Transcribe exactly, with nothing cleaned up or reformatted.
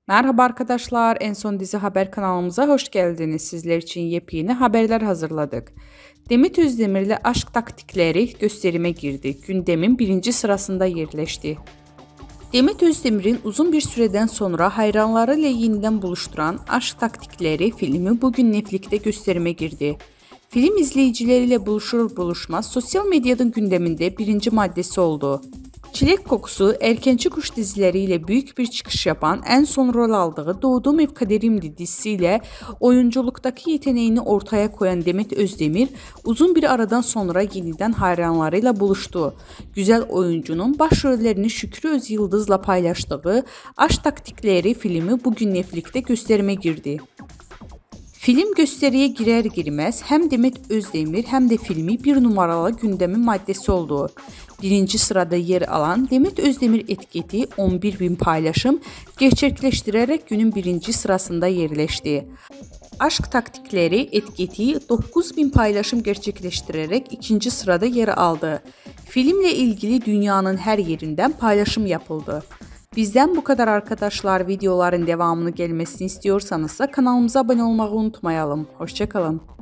Merhaba arkadaşlar, En Son Dizi Haber kanalımıza hoş geldiniz. Sizler için yepyeni haberler hazırladık. Demet Özdemir ile aşk taktikleri gösterime girdi. Gündemin birinci sırasında yerleşti. Demet Özdemir'in uzun bir süreden sonra hayranlarıyla yeniden buluşturan Aşk Taktikleri filmi bugün Netflix'te gösterime girdi. Film izleyicileriyle buluşur buluşmaz sosyal medyanın gündeminde birinci maddesi oldu. Çilek Kokusu, Erkenci Kuş dizileriyle büyük bir çıkış yapan, en son rol aldığı Doğduğum Ev Kaderimdi dizisiyle oyunculuktaki yeteneğini ortaya koyan Demet Özdemir, uzun bir aradan sonra yeniden hayranlarıyla buluştu. Güzel oyuncunun başrollerini Şükrü Özyıldız'la paylaştığı Aşk Taktikleri filmi bugün Netflix'te gösterime girdi. Film gösteriye girer girmez hem Demet Özdemir hem de filmi bir numaralı gündemin maddesi oldu. Birinci sırada yer alan Demet Özdemir etiketi on bir bin paylaşım gerçekleştirerek günün birinci sırasında yerleşti. Aşk Taktikleri etiketi dokuz bin paylaşım gerçekleştirerek ikinci sırada yer aldı. Filmle ilgili dünyanın her yerinden paylaşım yapıldı. Bizden bu kadar arkadaşlar. Videoların devamını gelmesini istiyorsanız da kanalımıza abone olmayı unutmayalım. Hoşça kalın.